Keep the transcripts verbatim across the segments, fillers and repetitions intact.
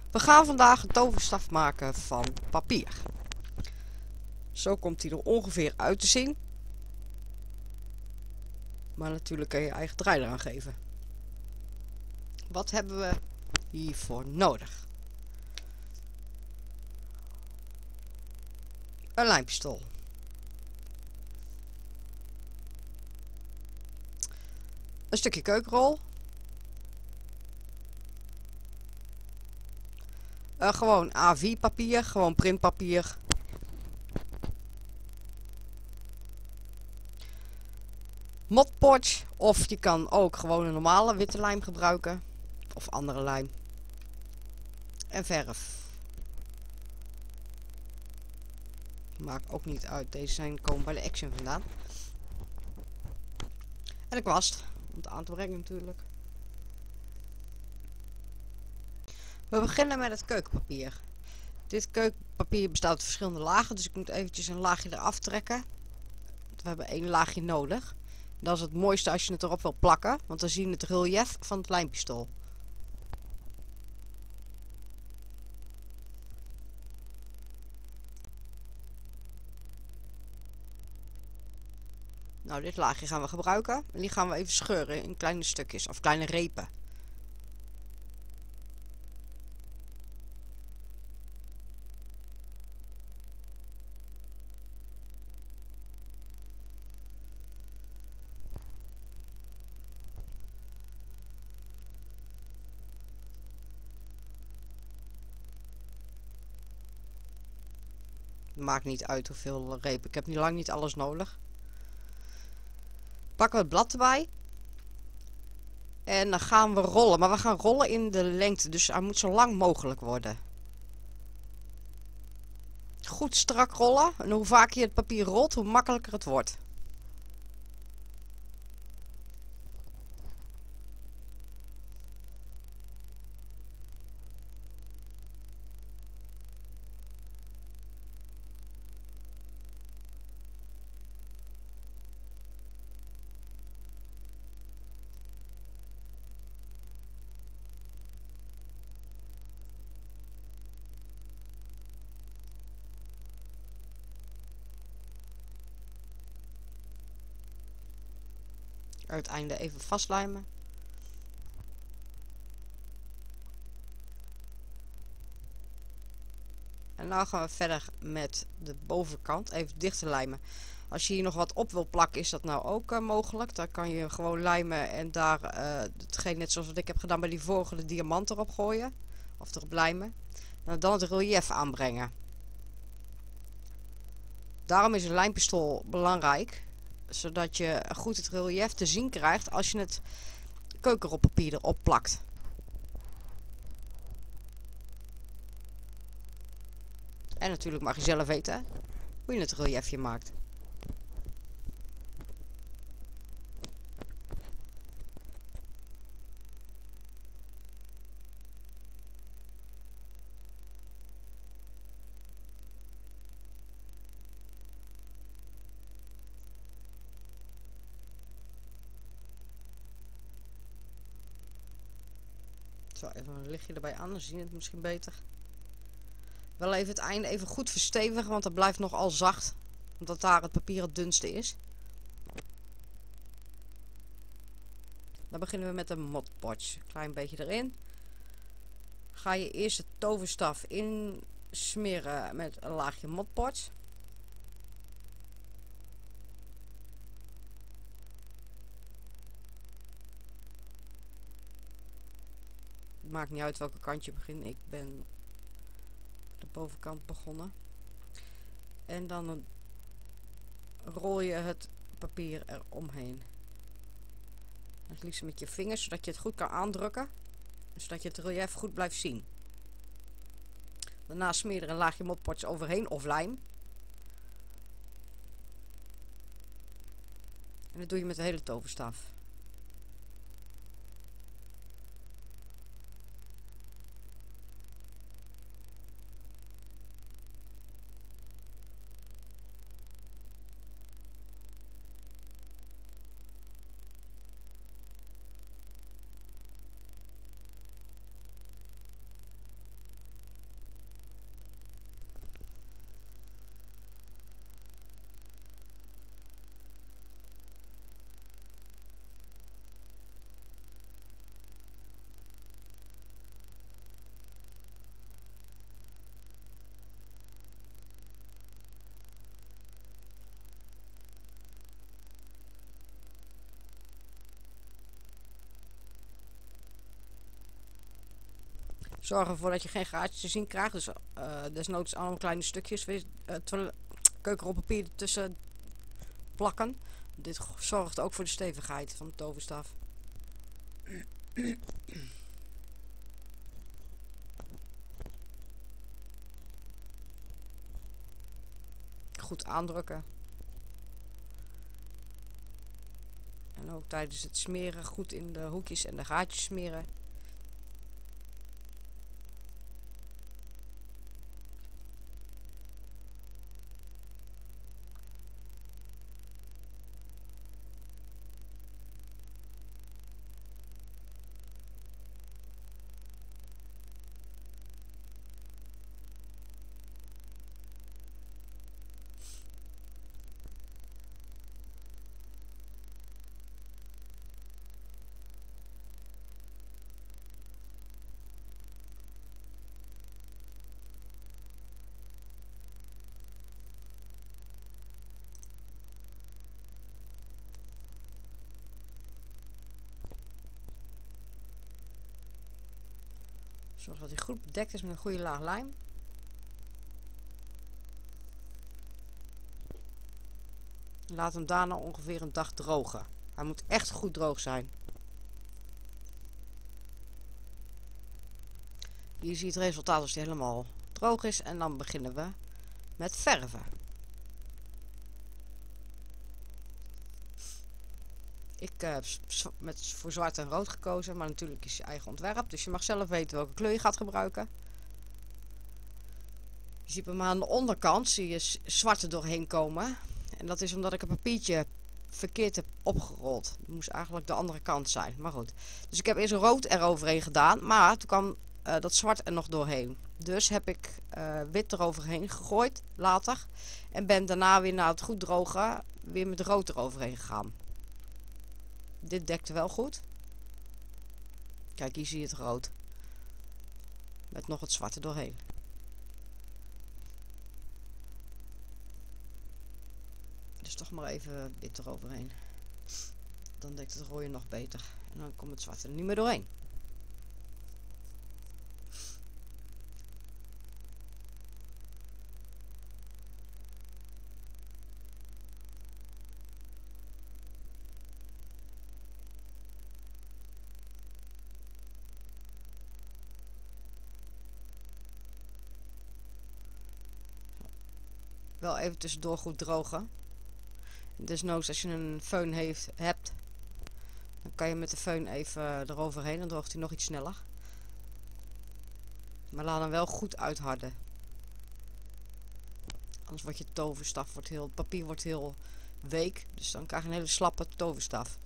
We gaan vandaag een toverstaf maken van papier. Zo komt hij er ongeveer uit te zien. Maar natuurlijk kun je je eigen draai eraan geven. Wat hebben we hiervoor nodig? Een lijmpistool. Een stukje keukenrol. Uh, gewoon A vier papier, gewoon printpapier. Modpodge, of je kan ook gewoon een normale witte lijm gebruiken. Of andere lijm. En verf. Maakt ook niet uit, deze zijn komen bij de Action vandaan. En de kwast, om het aan te brengen natuurlijk. We beginnen met het keukenpapier. Dit keukenpapier bestaat uit verschillende lagen, dus ik moet eventjes een laagje eraf trekken. We hebben één laagje nodig. Dat is het mooiste als je het erop wil plakken, want dan zie je het relief van het lijmpistool. Nou, dit laagje gaan we gebruiken. En die gaan we even scheuren in kleine stukjes, of kleine repen. Maakt niet uit hoeveel repen. Ik heb nu lang niet alles nodig. Pakken we het blad erbij. En dan gaan we rollen. Maar we gaan rollen in de lengte. Dus hij moet zo lang mogelijk worden. Goed strak rollen. En hoe vaker je het papier rolt, hoe makkelijker het wordt. Uiteinde even vastlijmen. En nu gaan we verder met de bovenkant even dicht te lijmen. Als je hier nog wat op wil plakken, is dat nou ook uh, mogelijk. Dan kan je gewoon lijmen en daar uh, hetgeen net zoals wat ik heb gedaan bij die vorige, de diamant erop gooien. Of erop lijmen. En dan het relief aanbrengen. Daarom is een lijmpistool belangrijk. Zodat je goed het relief te zien krijgt als je het keukenrolpapier erop plakt. En natuurlijk mag je zelf weten hoe je het reliefje maakt. Zo, even een lichtje erbij aan, dan zie je het misschien beter. Wel even het einde even goed verstevigen, want dat blijft nogal zacht. Omdat daar het papier het dunste is. Dan beginnen we met een modpodge. Klein beetje erin. Ga je eerst de toverstaf insmeren met een laagje modpodge. Maakt niet uit welke kant je begint. Ik ben de bovenkant begonnen. En dan rol je het papier eromheen. Het liefst met je vingers, zodat je het goed kan aandrukken. Zodat je het relief goed blijft zien. Daarna smeer je er een laagje modpodge overheen of lijm. En dat doe je met de hele toverstaf. Zorg ervoor dat je geen gaatjes te zien krijgt. Dus uh, desnoods allemaal kleine stukjes uh, keukenrolpapier ertussen plakken. Dit zorgt ook voor de stevigheid van de toverstaf. Goed aandrukken. En ook tijdens het smeren goed in de hoekjes en de gaatjes smeren. Zorg dat hij goed bedekt is met een goede laag lijm. Laat hem daarna ongeveer een dag drogen. Hij moet echt goed droog zijn. Hier zie je het resultaat als hij helemaal droog is. En dan beginnen we met verven. Ik heb uh, met, voor zwart en rood gekozen, maar natuurlijk is je eigen ontwerp. Dus je mag zelf weten welke kleur je gaat gebruiken. Je ziet bij mij aan de onderkant zie je zwart er doorheen komen. En dat is omdat ik een papiertje verkeerd heb opgerold. Het moest eigenlijk de andere kant zijn, maar goed. Dus ik heb eerst rood eroverheen gedaan, maar toen kwam uh, dat zwart er nog doorheen. Dus heb ik uh, wit eroverheen gegooid, later. En ben daarna weer na het goed drogen weer met rood eroverheen gegaan. Dit dekte wel goed. Kijk, hier zie je het rood. Met nog het zwarte doorheen. Dus toch maar even wit eroverheen. Dan dekt het rode nog beter. En dan komt het zwarte er niet meer doorheen. Wel even tussendoor goed drogen. Desnoods als je een föhn heeft, hebt, dan kan je met de föhn even eroverheen. Dan droogt hij nog iets sneller. Maar laat hem wel goed uitharden. Anders wordt je toverstaf, wordt heel, het papier wordt heel week. Dus dan krijg je een hele slappe toverstaf.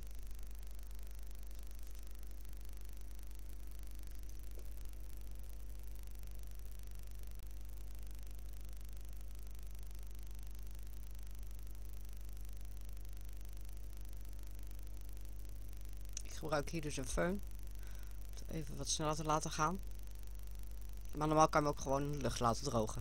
Ik gebruik hier dus een föhn. Even wat sneller te laten gaan. Maar normaal kan je hem ook gewoon in de lucht laten drogen.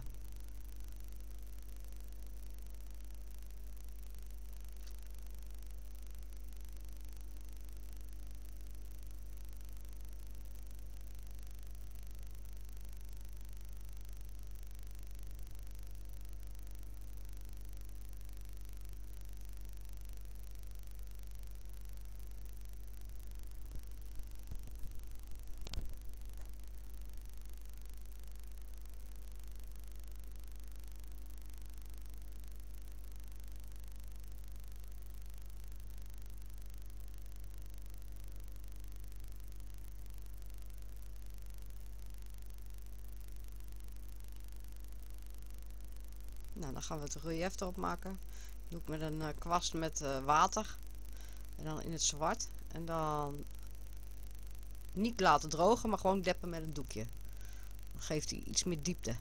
Nou, dan gaan we het relief erop maken. Doe ik met een uh, kwast met uh, water. En dan in het zwart. En dan niet laten drogen, maar gewoon deppen met een doekje. Dan geeft hij iets meer diepte.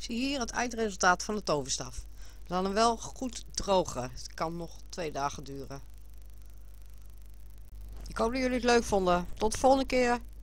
Zie je hier het eindresultaat van de toverstaf. Laat hem wel goed drogen. Het kan nog twee dagen duren. Ik hoop dat jullie het leuk vonden. Tot de volgende keer.